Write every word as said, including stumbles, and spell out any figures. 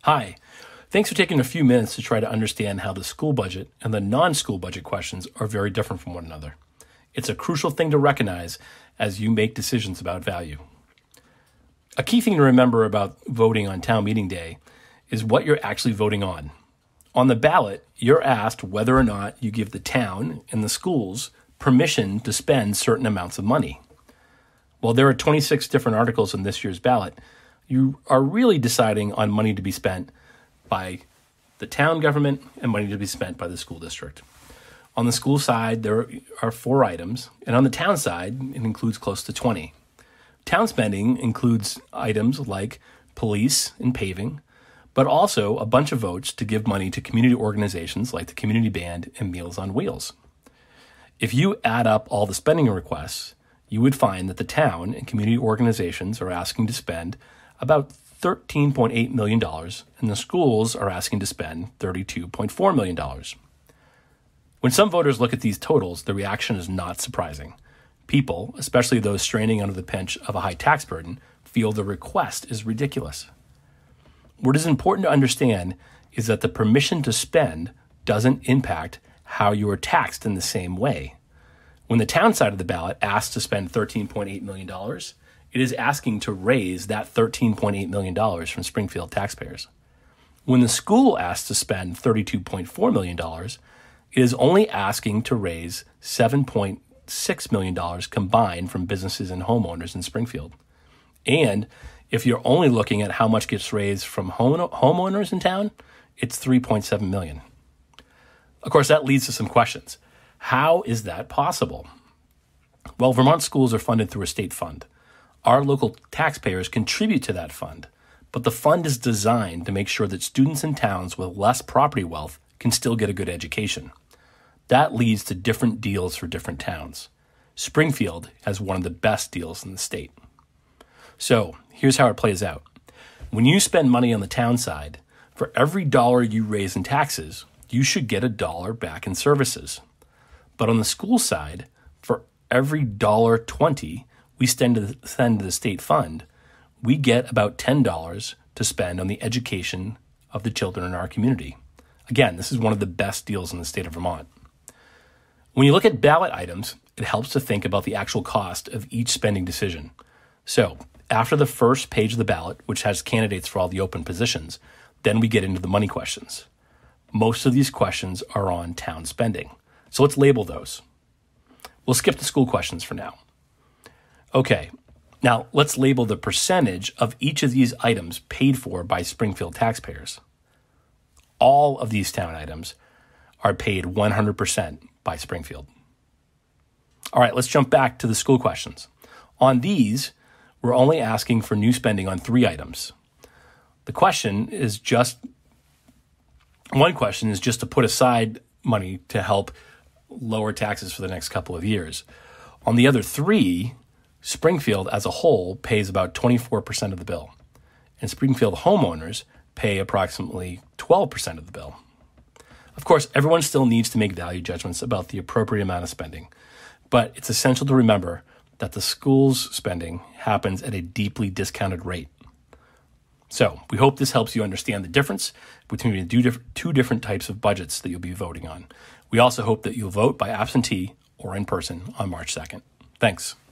Hi, thanks for taking a few minutes to try to understand how the school budget and the non-school budget questions are very different from one another. It's a crucial thing to recognize as you make decisions about value. A key thing to remember about voting on town meeting day is what you're actually voting on. On the ballot, you're asked whether or not you give the town and the schools permission to spend certain amounts of money. While there are twenty-six different articles in this year's ballot, you are really deciding on money to be spent by the town government and money to be spent by the school district. On the school side, there are four items, and on the town side, it includes close to twenty. Town spending includes items like police and paving, but also a bunch of votes to give money to community organizations like the Community Band and Meals on Wheels. If you add up all the spending requests, you would find that the town and community organizations are asking to spend about thirteen point eight million dollars, and the schools are asking to spend thirty-two point four million dollars. When some voters look at these totals, the reaction is not surprising. People, especially those straining under the pinch of a high tax burden, feel the request is ridiculous. What is important to understand is that the permission to spend doesn't impact how you are taxed in the same way. When the town side of the ballot asks to spend thirteen point eight million dollars, it is asking to raise that thirteen point eight million dollars from Springfield taxpayers. When the school asks to spend thirty-two point four million dollars, it is only asking to raise seven point six million dollars combined from businesses and homeowners in Springfield. And if you're only looking at how much gets raised from home, homeowners in town, it's three point seven million dollars. Of course, that leads to some questions. How is that possible? Well, Vermont schools are funded through a state fund. Our local taxpayers contribute to that fund, but the fund is designed to make sure that students in towns with less property wealth can still get a good education. That leads to different deals for different towns. Springfield has one of the best deals in the state. So here's how it plays out. When you spend money on the town side, for every dollar you raise in taxes, you should get a dollar back in services. But on the school side, for every dollar twenty we send to, the, send to the state fund, we get about ten dollars to spend on the education of the children in our community. Again, this is one of the best deals in the state of Vermont. When you look at ballot items, it helps to think about the actual cost of each spending decision. So after the first page of the ballot, which has candidates for all the open positions, then we get into the money questions. Most of these questions are on town spending. So let's label those. We'll skip the school questions for now. Okay, now let's label the percentage of each of these items paid for by Springfield taxpayers. All of these town items are paid one hundred percent by Springfield. All right, let's jump back to the school questions. On these, we're only asking for new spending on three items. The question is just, one question is just to put aside money to help lower taxes for the next couple of years. On the other three, Springfield as a whole pays about twenty-four percent of the bill, and Springfield homeowners pay approximately twelve percent of the bill. Of course, everyone still needs to make value judgments about the appropriate amount of spending, but it's essential to remember that the school's spending happens at a deeply discounted rate. So we hope this helps you understand the difference between the two different types of budgets that you'll be voting on. We also hope that you'll vote by absentee or in person on March second. Thanks.